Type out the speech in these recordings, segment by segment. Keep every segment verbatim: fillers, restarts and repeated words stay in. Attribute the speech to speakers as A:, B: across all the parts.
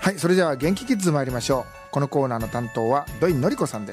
A: はい、それでは元気キッズ参りましょう。このコーナーの担当は土井のり子さんです。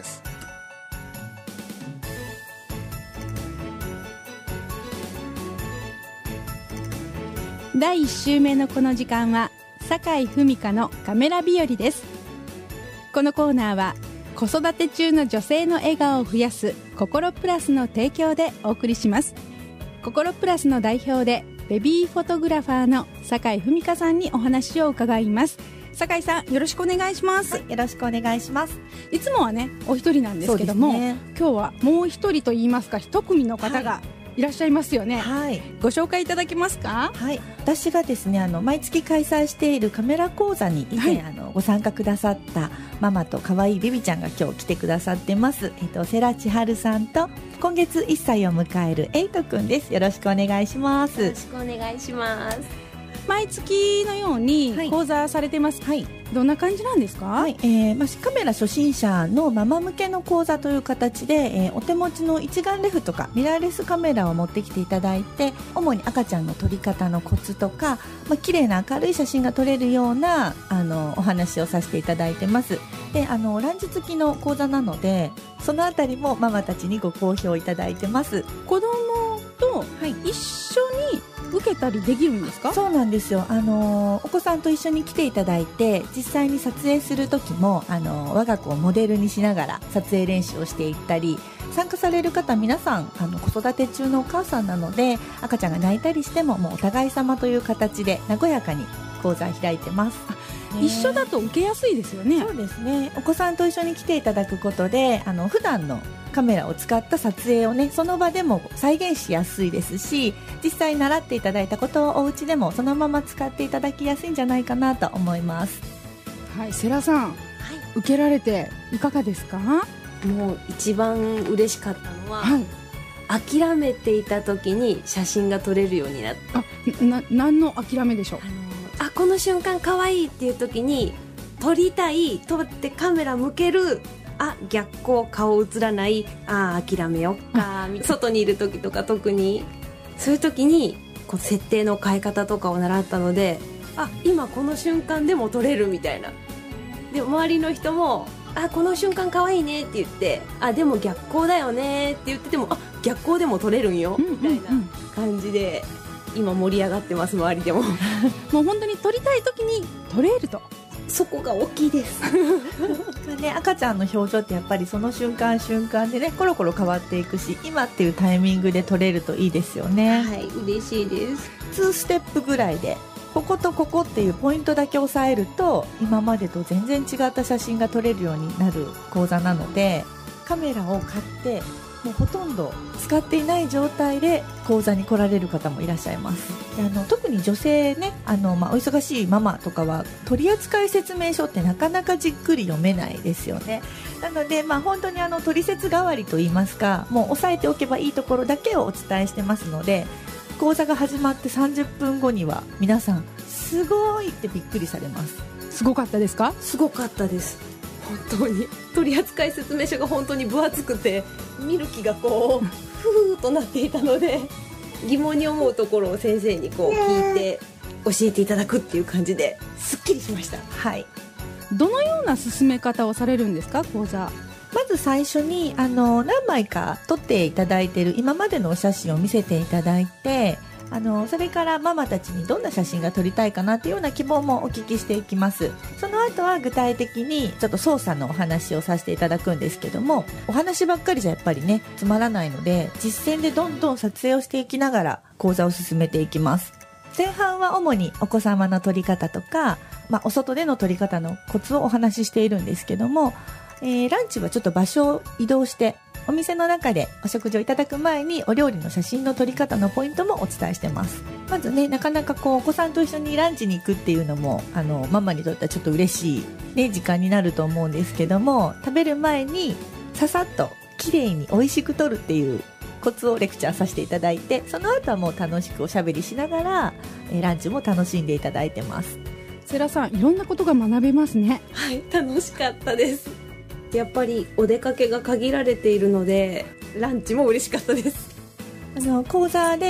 B: だいいっ週目のこの時間は酒井文香のカメラ日和です。このコーナーは子育て中の女性の笑顔を増やすココロプラスの提供でお送りします。ココロプラスの代表でベビーフォトグラファーの酒井文香さんにお話を伺います。酒井さん、よろしくお願いします。
C: はい、よろしくお願いします。
B: いつもはねお一人なんですけども、ね、今日はもう一人といいますか一組の方が、はいいらっしゃいますよね。はい、ご紹介いただけますか。
C: はい、私がですねあの毎月開催しているカメラ講座に以前、はい、あのご参加くださったママと可愛いベビちゃんが今日来てくださってます。えっと世良千春さんと今月いっさいを迎えるエイトくんです。よろしくお願いします。
D: よろしくお願いします。
B: 毎月のように講座されてます。はい、どんな感じなんですか。
C: はい、えーまあ、カメラ初心者のママ向けの講座という形で、えー、お手持ちの一眼レフとかミラーレスカメラを持ってきていただいて、主に赤ちゃんの撮り方のコツとか、まあ、綺麗な明るい写真が撮れるようなあのお話をさせていただいてます。であのランチ付きの講座なのでそのあたりもママたちにご好評いただいてます。
B: 子供と一緒に受けたりできるんですか。
C: そうなんですよ。あのお子さんと一緒に来ていただいて実際に撮影する時もあの我が子をモデルにしながら撮影練習をしていったり、参加される方皆さんあの子育て中のお母さんなので赤ちゃんが泣いたりしてももうお互い様という形で和やかに講座を開いてます。
B: 一緒だと受けやすいですよね。
C: そうですね。お子さんと一緒に来ていただくことであの普段のカメラを使った撮影をねその場でも再現しやすいですし、実際習っていただいたことをお家でもそのまま使っていただきやすいんじゃないかなと思います。
B: はい、世良さん、はい、受けられていかがですか。も
D: う一番嬉しかったのは、はい、諦めていた時に写真が撮れるようになった。
B: あ、な、何の諦めでしょう。
D: あのあこの瞬間可愛いっていう時に撮りたい、撮ってカメラ向ける、あ逆光顔映らない、あ諦めよっか、外にいる時とか特にそういう時にこう設定の変え方とかを習ったので、あ今この瞬間でも撮れるみたいな。で周りの人もあこの瞬間可愛いねって言って、あでも逆光だよねって言ってても、あ逆光でも撮れるんよ、みたいな感じで今盛り上がってます。周りでも
B: もう本当に撮りたい時に撮れると、
D: そこが大きいです
C: ね、赤ちゃんの表情ってやっぱりその瞬間瞬間でねコロコロ変わっていくし、今っていうタイミングで撮れるといいですよね。
D: はい、嬉しいです。
C: にステップぐらいでこことここっていうポイントだけ押さえると今までと全然違った写真が撮れるようになる講座なので、カメラを買ってもうほとんど使っていない状態で講座に来られる方もいらっしゃいます。であの特に女性ねあの、まあ、お忙しいママとかは取扱説明書ってなかなかじっくり読めないですよね。なので、まあ、本当にあの取説代わりといいますか、もう押さえておけばいいところだけをお伝えしてますので、講座が始まってさんじゅっぷんごには皆さんすごいってびっくりされます。
B: すごかったですか。
D: すごかったです。本当に取扱説明書が本当に分厚くて見る気がこうふーっとなっていたので、疑問に思うところを先生にこう聞いて教えていただくっていう感じですっきりしました。
C: はい。
B: どのような進め方をされるんですか、講座。
C: まず最初にあの何枚か撮っていただいている今までのお写真を見せていただいて、あのそれからママたちにどんな写真が撮りたいかなというような希望もお聞きしていきます。その後は具体的にちょっと操作のお話をさせていただくんですけども、お話ばっかりじゃやっぱりねつまらないので、実践でどんどん撮影をしていきながら講座を進めていきます。前半は主にお子様の撮り方とか、まあ、お外での撮り方のコツをお話ししているんですけども、えー、ランチはちょっと場所を移動してお店の中でお食事をいただく前にお料理の写真の撮り方のポイントもお伝えしてます。まずね、なかなかこうお子さんと一緒にランチに行くっていうのもあのママにとってはちょっと嬉しい、ね、時間になると思うんですけども、食べる前にささっと綺麗に美味しく撮るっていうコツをレクチャーさせていただいて、その後はもう楽しくおしゃべりしながらえランチも楽しんでいただいてます。
B: 世良さん、いろんなことが学べますね。
D: はい、楽しかったです。やっぱりお出かけが限られているのでランチも嬉しかったです。
C: あの講座で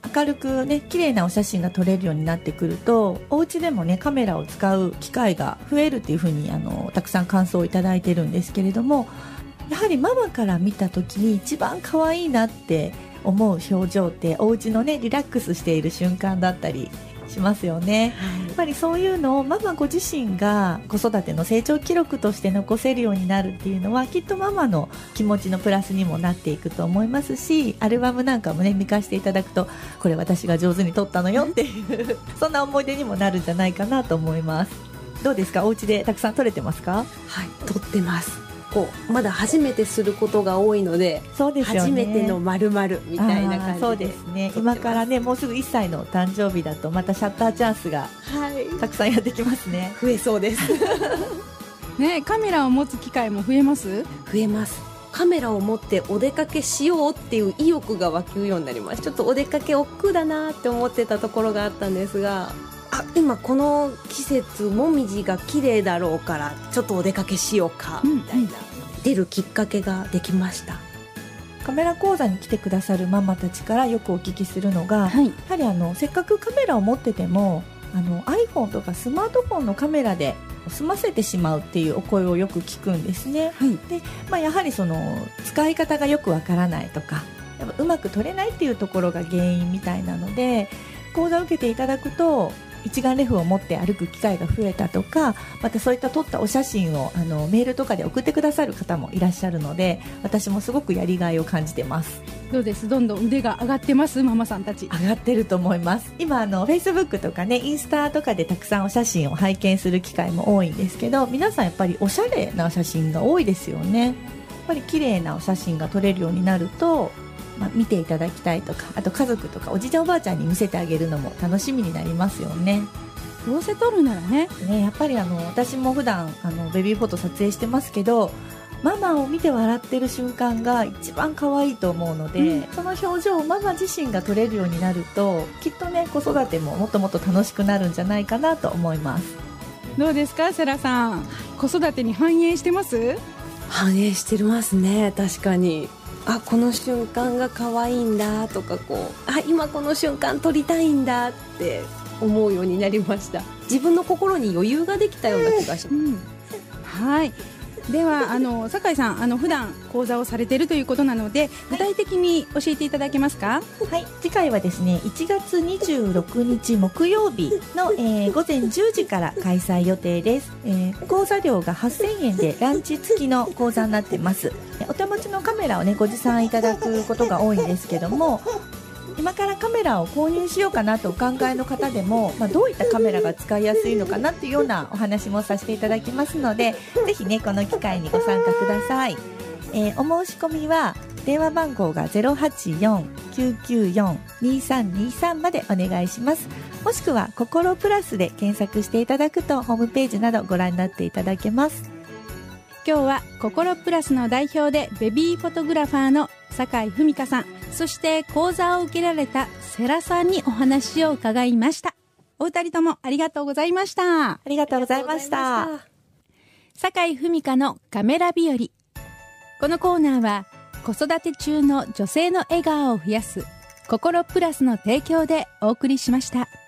C: 明るくね綺麗なお写真が撮れるようになってくると、お家でもねカメラを使う機会が増えるっていうふうにあのたくさん感想をいただいてるんですけれども、やはりママから見た時に一番可愛いなって思う表情ってお家のねリラックスしている瞬間だったりしますよね、はい、やっぱりそういうのをママご自身が子育ての成長記録として残せるようになるっていうのは、きっとママの気持ちのプラスにもなっていくと思いますし、アルバムなんかもね見返していただくと、これ私が上手に撮ったのよっていうそんな思い出にもなるんじゃないかなと思います。どうですか、お家でたくさん撮れてますか？
D: はい、撮ってます。こうまだ初めてすることが多いので、
C: そうですよね、
D: 初めての〇〇みたいな感じで。
C: そうですね、今からねもうすぐいっさいの誕生日だとまたシャッターチャンスがたくさんやってきますね、
D: はい、増えそうです
B: ね、カメラを持つ機会も増えます？
D: 増えます。カメラを持ってお出かけしようっていう意欲が湧くようになります。ちょっとお出かけ億劫だなって思ってたところがあったんですが、あ、今この季節もみじが綺麗だろうからちょっとお出かけしようかみたいな、うんうん、出るきっかけができました。
C: カメラ講座に来てくださるママたちからよくお聞きするのが、はい、やはりあのせっかくカメラを持っててもあの iPhone とかスマートフォンのカメラで済ませてしまうっていうお声をよく聞くんですね、はい。でまあ、やはりその使い方がよくわからないとかやっぱうまく撮れないっていうところが原因みたいなので、講座を受けていただくと一眼レフを持って歩く機会が増えたとか、またそういった撮ったお写真をあのメールとかで送ってくださる方もいらっしゃるので、私もすごくやりがいを感じてます。
B: どうです？どんどん腕が上がってます？ママさんたち
C: 上がってると思います。今あの Facebook とかねインスタとかでたくさんお写真を拝見する機会も多いんですけど、皆さんやっぱりおしゃれな写真が多いですよね。やっぱり綺麗なお写真が撮れるようになると、まあ、見ていただきたいとか、あと家族とかおじいちゃんおばあちゃんに見せてあげるのも楽しみになりますよね。
B: どうせ撮るなら ね,
C: ねやっぱりあの私も普段あのベビーフォト撮影してますけど、ママを見て笑ってる瞬間が一番可愛いと思うので、うん、その表情をママ自身が撮れるようになると、きっとね子育てももっともっと楽しくなるんじゃないかなと思います。
B: どうですかセラさん、子育てに反映してます？
D: 反映してますね。確かに、あ、この瞬間が可愛いんだとか、こう、あ、今この瞬間撮りたいんだって思うようになりました。自分の心に余裕ができたような気がします、うん、
B: はい。ではあの酒井さん、あの普段講座をされているということなので、具体的に教えていただけますか？
C: はい、次回はですねいちがつにじゅうろくにち木曜日の、えー、ごぜんじゅうじから開催予定です、えー、講座料がはっせんえんでランチ付きの講座になってます。お手持ちのカメラをねご持参いただくことが多いんですけども、今からカメラを購入しようかなとお考えの方でも、まあ、どういったカメラが使いやすいのかなっていうようなお話もさせていただきますので、ぜひねこの機会にご参加ください。えー、お申し込みは電話番号が ゼロはちよん きゅうきゅうよん にさんにさん までお願いします。もしくはココロプラスで検索していただくとホームページなどご覧になっていただけます。
B: 今日はココロプラスの代表でベビーフォトグラファーの酒井文香さん、そして講座を受けられた世良さんにお話を伺いました。お二人ともありがとうございました。
C: ありがとうございました。
B: 酒井文香のカメラ日和。このコーナーは子育て中の女性の笑顔を増やすココロプラスの提供でお送りしました。